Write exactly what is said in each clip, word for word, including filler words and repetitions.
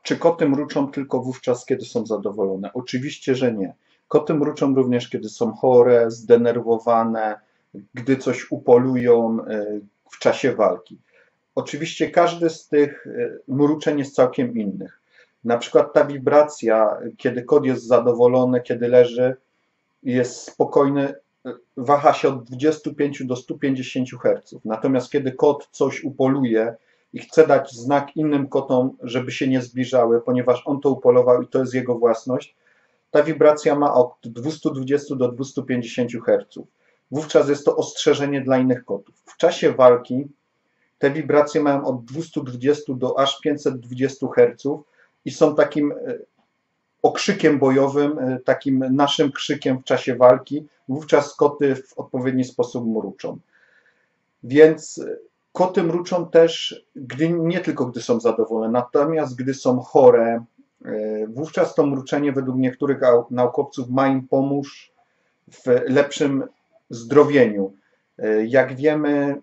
Czy koty mruczą tylko wówczas, kiedy są zadowolone? Oczywiście, że nie. Koty mruczą również, kiedy są chore, zdenerwowane, gdy coś upolują y, w czasie walki. Oczywiście każdy z tych y, mruczeń jest całkiem innych. Na przykład ta wibracja, kiedy kot jest zadowolony, kiedy leży, jest spokojny, y, waha się od dwudziestu pięciu do stu pięćdziesięciu herców. Natomiast kiedy kot coś upoluje i chce dać znak innym kotom, żeby się nie zbliżały, ponieważ on to upolował i to jest jego własność, ta wibracja ma od dwustu dwudziestu do dwustu pięćdziesięciu herców. Wówczas jest to ostrzeżenie dla innych kotów. W czasie walki te wibracje mają od dwustu dwudziestu do aż pięćset dwudziestu herców i są takim okrzykiem bojowym, takim naszym krzykiem w czasie walki. Wówczas koty w odpowiedni sposób mruczą. Więc koty mruczą też, gdy, nie tylko gdy są zadowolone, natomiast gdy są chore, wówczas to mruczenie według niektórych naukowców ma im pomóc w lepszym zdrowieniu. Jak wiemy,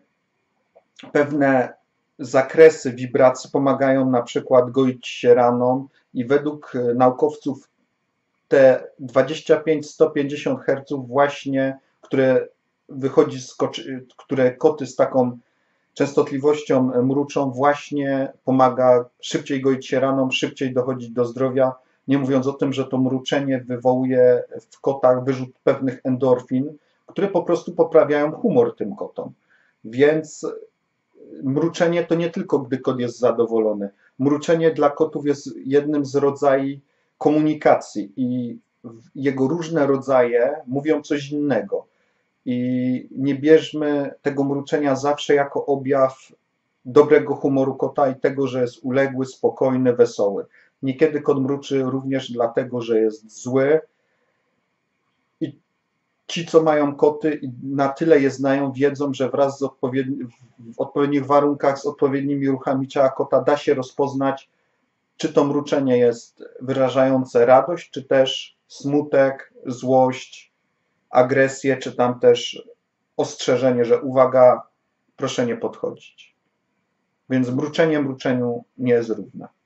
pewne zakresy wibracji pomagają na przykład goić się ranom i według naukowców te dwadzieścia pięć do stu pięćdziesięciu herców właśnie, które wychodzi z które koty z taką częstotliwością mruczą, właśnie pomaga szybciej goić się ranom, szybciej dochodzić do zdrowia, nie mówiąc o tym, że to mruczenie wywołuje w kotach wyrzut pewnych endorfin, które po prostu poprawiają humor tym kotom. Więc mruczenie to nie tylko gdy kot jest zadowolony. Mruczenie dla kotów jest jednym z rodzajów komunikacji i jego różne rodzaje mówią coś innego. I nie bierzmy tego mruczenia zawsze jako objaw dobrego humoru kota i tego, że jest uległy, spokojny, wesoły. Niekiedy kot mruczy również dlatego, że jest zły. I ci, co mają koty i na tyle je znają, wiedzą, że wraz z odpowiedni, w odpowiednich warunkach, z odpowiednimi ruchami ciała kota da się rozpoznać, czy to mruczenie jest wyrażające radość, czy też smutek, złość, agresję, czy tam też ostrzeżenie, że uwaga, proszę nie podchodzić. Więc mruczenie mruczeniu nie jest równe.